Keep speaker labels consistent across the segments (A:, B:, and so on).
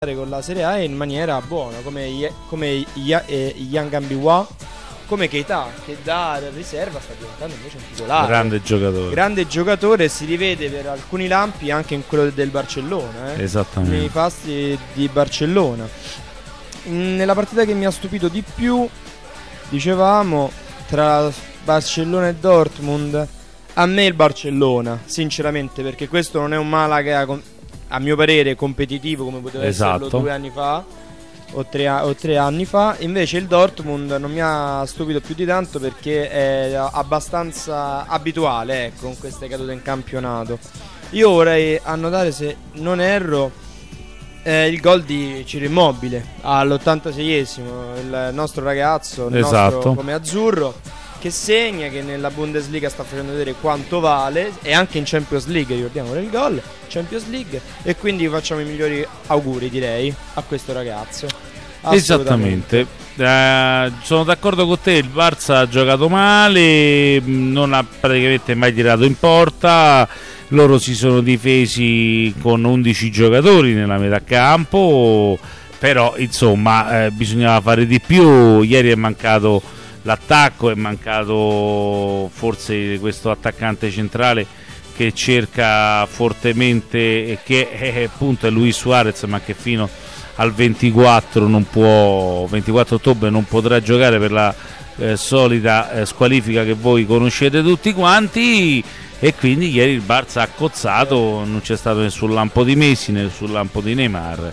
A: con la Serie A in maniera buona, come Yang Ambiwa, come Keita, che da riserva sta diventando invece un titolare. Grande giocatore, si rivede per alcuni lampi anche in quello del Barcellona,
B: esattamente,
A: nei fasti di Barcellona. Nella partita che mi ha stupito di più, dicevamo, tra Barcellona e Dortmund, a me il Barcellona, sinceramente, perché questo non è un Malaga a mio parere competitivo come poteva esserlo 2 anni fa o 3 anni fa. Invece il Dortmund non mi ha stupito più di tanto, perché è abbastanza abituale, ecco, con queste cadute in campionato. Io vorrei annotare, se non erro, il gol di Ciro Immobile all'86esimo, il nostro ragazzo, il nostro come azzurro, che segna, che nella Bundesliga sta facendo vedere quanto vale, e anche in Champions League, ricordiamo il gol, Champions League, e quindi facciamo i migliori auguri, direi, a questo ragazzo.
B: Esattamente, sono d'accordo con te, il Barça ha giocato male, non ha praticamente mai tirato in porta, loro si sono difesi con 11 giocatori nella metà campo, però insomma bisognava fare di più. Ieri è mancato l'attacco, è mancato forse questo attaccante centrale che cerca fortemente, e che appunto è Luis Suarez, ma che fino al 24 ottobre non potrà giocare per la solita squalifica che voi conoscete tutti quanti, e quindi ieri il Barça ha cozzato, non c'è stato nessun lampo di Messi, nessun lampo di Neymar.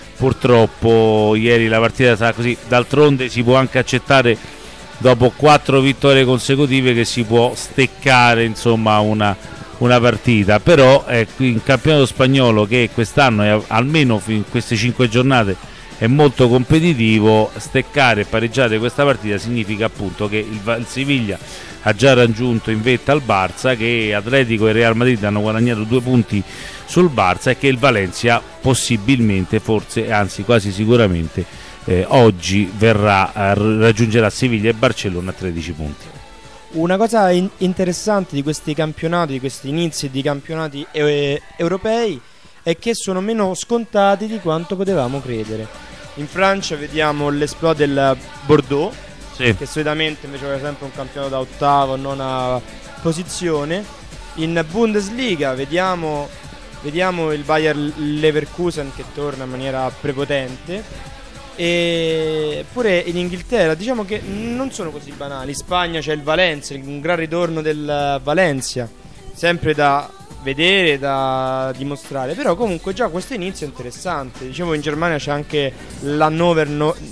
B: Purtroppo ieri la partita sarà così. D'altronde si può anche accettare, dopo 4 vittorie consecutive, che si può steccare insomma una partita, però in campionato spagnolo, che quest'anno è, almeno in queste 5 giornate, è molto competitivo, steccare e pareggiare questa partita significa appunto che il Siviglia ha già raggiunto in vetta al Barça, che Atletico e Real Madrid hanno guadagnato 2 punti sul Barça, e che il Valencia possibilmente, forse, anzi quasi sicuramente, oggi raggiungerà Siviglia e Barcellona a 13 punti.
A: Una cosa interessante di questi campionati, di questi inizi di campionati europei, è che sono meno scontati di quanto potevamo credere. In Francia vediamo l'esploit del Bordeaux, che solitamente invece aveva sempre un campionato da ottava, nona posizione. In Bundesliga vediamo il Bayer Leverkusen che torna in maniera prepotente, e pure in Inghilterra diciamo che non sono così banali. In Spagna c'è il Valencia, un gran ritorno del Valencia, sempre da vedere, da dimostrare, però comunque già questo inizio è interessante. Dicevo, in Germania c'è anche l'Hannover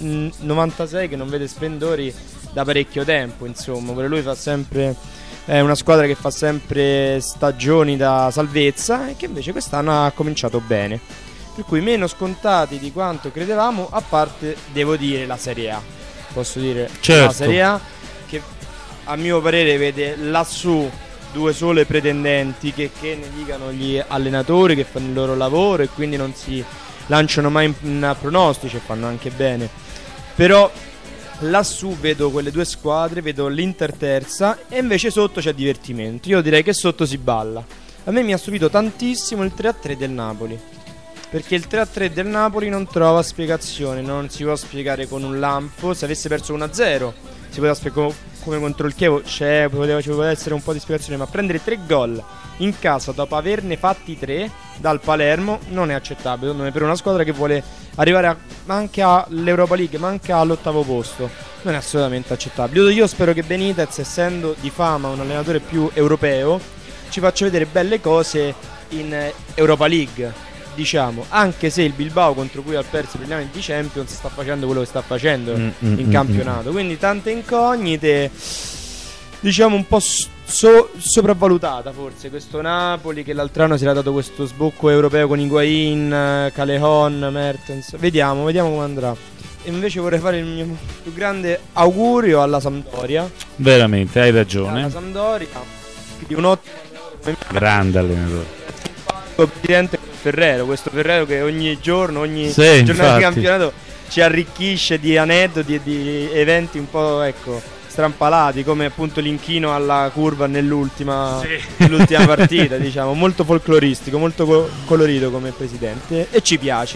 A: 96 che non vede splendori da parecchio tempo, insomma, per lui fa sempre, è una squadra che fa sempre stagioni da salvezza, e che invece quest'anno ha cominciato bene, per cui meno scontati di quanto credevamo, a parte, devo dire, la Serie A. Posso dire, la Serie A, che a mio parere vede lassù 2 sole pretendenti, che ne dicano gli allenatori, che fanno il loro lavoro e quindi non si lanciano mai in pronostici, e fanno anche bene. Però lassù vedo quelle 2 squadre, vedo l'Inter terza, e invece sotto c'è divertimento. Io direi che sotto si balla. A me mi ha stupito tantissimo il 3-3 del Napoli, perché il 3-3 del Napoli non trova spiegazione, non si può spiegare con un lampo. Se avesse perso 1-0 si poteva spiegare, come contro il Chievo ci poteva essere un po' di spiegazione, ma prendere 3 gol in casa dopo averne fatti 3 dal Palermo non è accettabile, secondo me, per una squadra che vuole arrivare anche all'Europa League, ma anche all'8° posto. Non è assolutamente accettabile. Io spero che Benitez, essendo di fama un allenatore più europeo, ci faccia vedere belle cose in Europa League, diciamo, anche se il Bilbao, contro cui ha perso i di Champions, sta facendo quello che sta facendo in campionato. Quindi tante incognite, diciamo un po' sopravvalutata forse questo Napoli, che l'altro anno si era dato questo sbocco europeo con Higuain, Callejon, Mertens. Vediamo come andrà. E invece vorrei fare il mio più grande augurio alla Sampdoria.
B: Veramente, hai ragione.
A: Alla Sampdoria, di un ottimo
B: grande allenatore,
A: presidente Ferrero, questo Ferrero che ogni giorno, ogni giornata di campionato ci arricchisce di aneddoti e di eventi un po', ecco, strampalati, come appunto l'inchino alla curva nell'ultima partita, diciamo, molto folcloristico, molto colorito come presidente, e ci piace.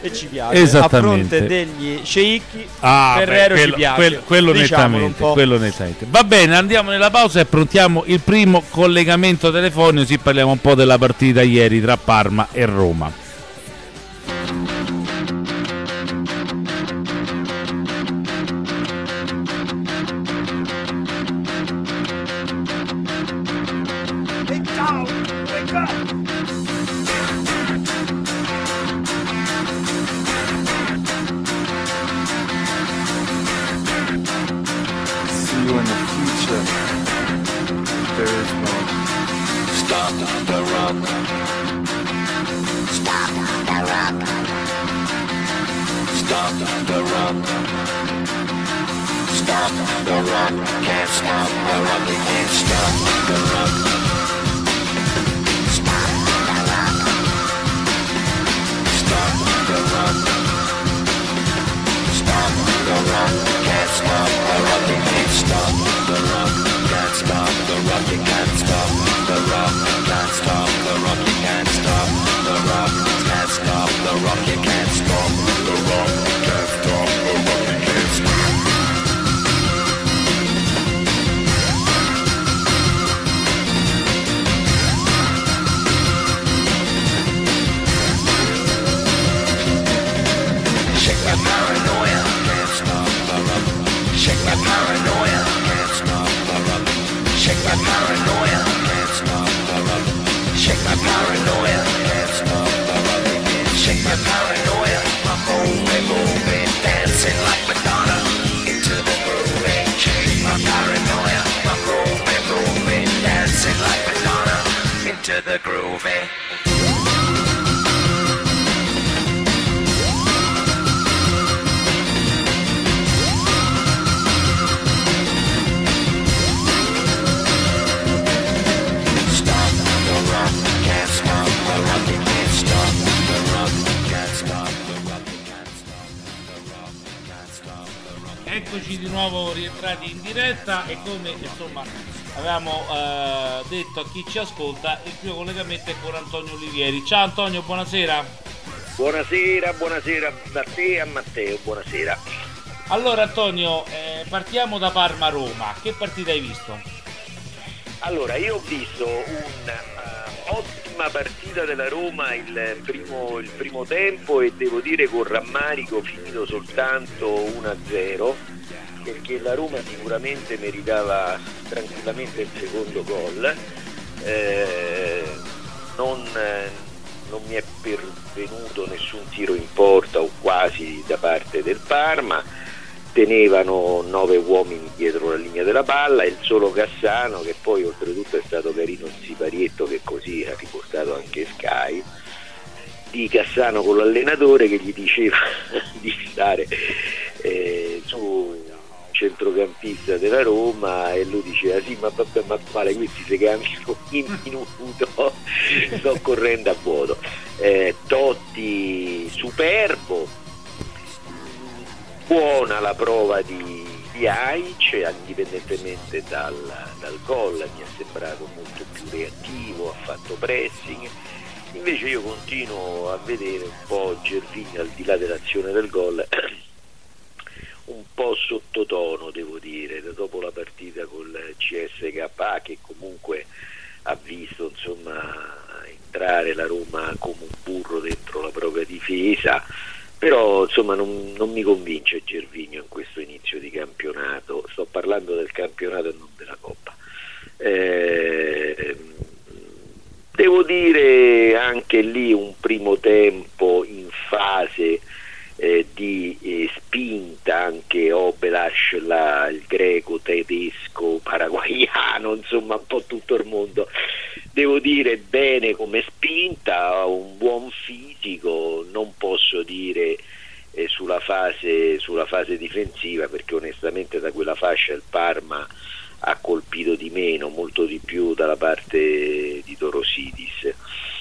A: e ci piace. A fronte degli sceicchi, Ferrero ci piace.
B: Quello nettamente. Va bene, andiamo nella pausa e affrontiamo il primo collegamento telefonico, così parliamo un po' della partita ieri tra Parma e Roma. Eccoci di nuovo rientrati in diretta e come insomma avevamo detto a chi ci ascolta, il primo collegamento è con Antonio Olivieri. Ciao Antonio, buonasera.
C: Buonasera da te a Matteo, buonasera.
B: Allora Antonio, partiamo da Parma-Roma, che partita hai visto?
C: Allora, io ho visto un'ottima partita della Roma il primo tempo e devo dire con rammarico finito soltanto 1-0, perché la Roma sicuramente meritava tranquillamente il secondo gol. Non mi è pervenuto nessun tiro in porta o quasi da parte del Parma. Tenevano 9 uomini dietro la linea della palla, il solo Cassano, che poi oltretutto è stato carino il siparietto che così ha riportato anche Sky, di Cassano con l'allenatore che gli diceva di stare su centrocampista della Roma, e lui diceva sì ma vabbè, ma quale, questi si cambiano in minuto, sto correndo a vuoto. Totti superbo, buona la prova di Aic, indipendentemente dal gol, mi è sembrato molto più reattivo, ha fatto pressing. Invece io continuo a vedere un po' Gervinho, al di là dell'azione del gol, un po' sottotono, devo dire, dopo la partita col CSKA, che comunque ha visto insomma entrare la Roma come un burro dentro la propria difesa. Però insomma non mi convince Gervinho in questo inizio di campionato, sto parlando del campionato e non della Coppa. Devo dire anche lì un primo tempo in fase di spinta, anche Obelas, il greco, tedesco, paraguaiano, insomma un po' tutto il mondo, devo dire bene come spinta, un buon fisico. Non posso dire sulla fase difensiva, perché onestamente da quella fascia il Parma ha colpito di meno, molto di più dalla parte di Torosidis.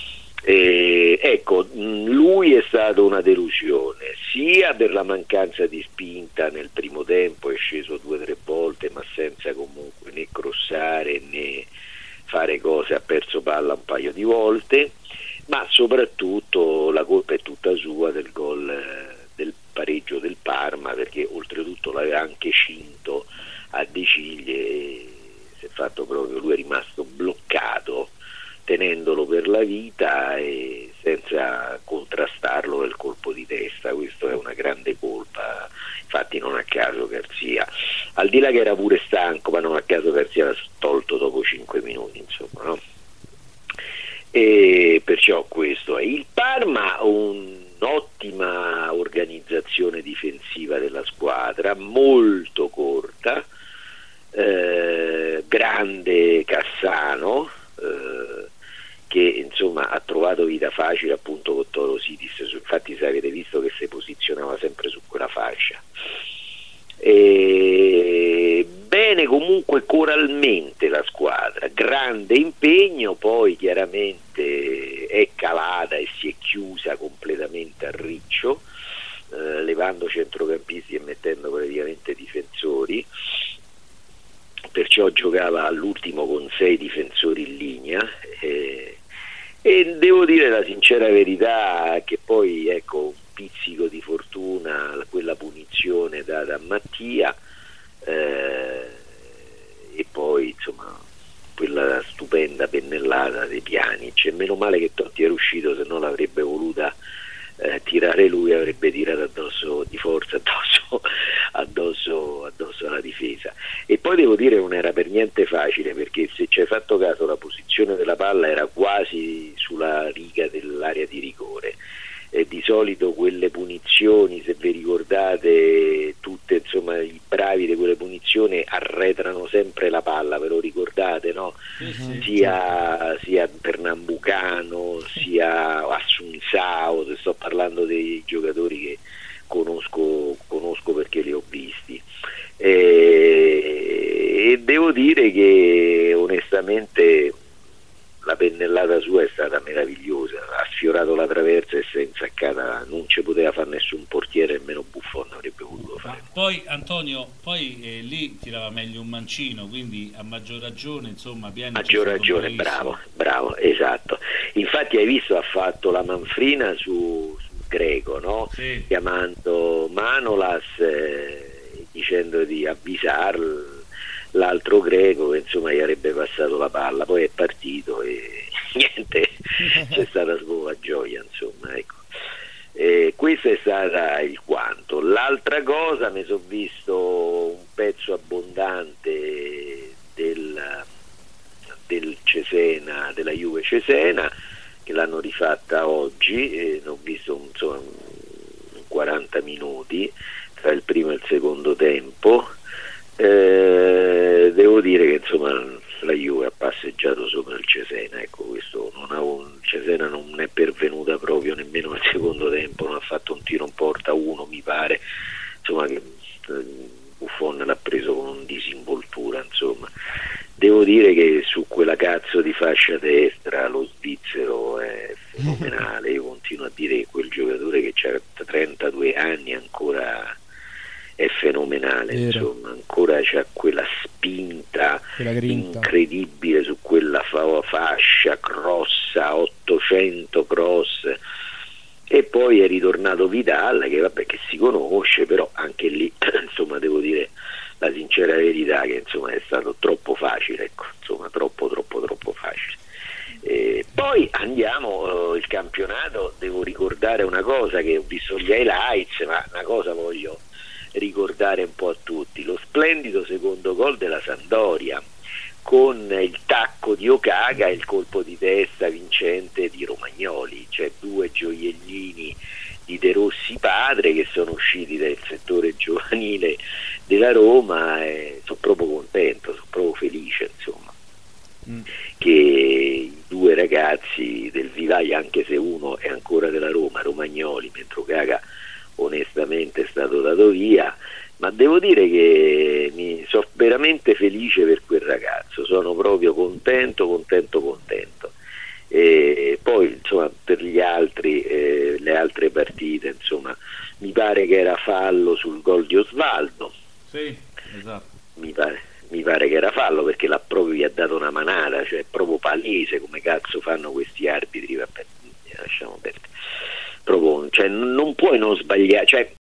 C: Ecco, lui è stato una delusione sia per la mancanza di spinta nel primo tempo, è sceso 2 o 3 volte ma senza comunque né crossare né fare cose, ha perso palla un paio di volte, ma soprattutto la colpa è tutta sua del gol del pareggio del Parma, perché oltretutto l'aveva anche cinto a De Ciglie e si è fatto proprio, lui è rimasto bloccato tenendolo per la vita e senza contrastarlo del colpo di testa. Questo è una grande colpa, infatti non a caso Garzia, al di là che era pure stanco, ma non a caso Garzia l'ha tolto dopo 5 minuti, insomma, no? E perciò questo è il Parma, un'ottima organizzazione difensiva della squadra, molto corta, grande Cassano, che insomma ha trovato vita facile appunto con Toro Sidis, infatti se avete visto che si posizionava sempre su quella fascia. Bene comunque coralmente la squadra, grande impegno, poi chiaramente è calata e si è chiusa completamente a riccio, levando centrocampisti e mettendo praticamente difensori, perciò giocava all'ultimo con 6 difensori in linea, e devo dire la sincera verità che poi ecco un pizzico di fortuna quella punizione data a Mattia, e poi insomma quella stupenda pennellata dei Pjanic, meno male che Totti era uscito, se no l'avrebbe voluta tirare lui, avrebbe tirato addosso di forza addosso alla difesa. E poi devo dire non era per niente facile, perché se ci hai fatto caso la posizione della palla era quasi sulla riga dell'area di rigore, e di solito quelle punizioni, se vi ricordate tutte, insomma i bravi di quelle punizioni arretrano sempre la palla, ve lo ricordate, no? Sia Pernambucano sia Assunzao, se sto parlando dei giocatori che conosco perché li ho visti, e devo dire che onestamente la pennellata sua è stata meravigliosa, ha sfiorato la traversa e si è insaccata, non ci poteva fare nessun portiere, nemmeno Buffon avrebbe voluto fare.
B: Poi Antonio, lì tirava meglio un mancino, quindi a maggior ragione, insomma, Pjanic
C: maggior ragione, bravo, esatto. Infatti hai visto, ha fatto la manfrina su Greco, no?
B: Sì.
C: Chiamando Manolas, dicendo di avvisarlo l'altro Greco che insomma gli avrebbe passato la palla, poi è partito e niente, c'è stata solo gioia, insomma, ecco. Questo è stata il quanto. L'altra cosa, mi sono visto un pezzo abbondante del Cesena, della Juve Cesena, che l'hanno rifatta oggi, e ne ho visto insomma 40 minuti tra il primo e il secondo tempo. Devo dire che insomma la Juve ha passeggiato sopra il Cesena, ecco, questo il Cesena non è pervenuta proprio nemmeno al secondo tempo, non ha fatto un tiro in porta, uno mi pare, insomma, che Buffon l'ha preso con un disinvoltura, insomma. Devo dire che su quella cazzo di fascia destra lo svizzero è fenomenale, io continuo a dire che quel giocatore che ha 32 anni ancora è fenomenale, insomma, ancora c'ha quella spinta incredibile su quella fascia, crossa 800 cross, e poi è ritornato Vidal che vabbè che si conosce, però anche lì insomma devo dire la sincera verità che insomma è stato troppo facile, ecco, insomma troppo facile. Poi andiamo il campionato, devo ricordare una cosa, che ho visto gli highlights, ma una cosa voglio ricordare un po' a tutti: lo splendido secondo gol della Sampdoria con il tacco di Okaka e il colpo di testa vincente di Romagnoli, cioè 2 gioiellini di De Rossi padre che sono usciti dal settore giovanile della Roma, e sono proprio contento, sono proprio felice, insomma, che i 2 ragazzi del vivaio, anche se uno è ancora della Roma, Romagnoli, mentre Okaka onestamente è stato dato via, ma devo dire che mi sono veramente felice per quel ragazzo, sono proprio contento. E poi insomma per gli altri le altre partite, insomma, mi pare che era fallo sul gol di Osvaldo.
B: Sì, esatto.
C: Mi pare che era fallo, perché l'ha proprio, gli ha dato una manata, cioè proprio palese, come cazzo fanno questi arbitri, vabbè, lasciamo perdere. cioè, non puoi non sbagliare, cioè,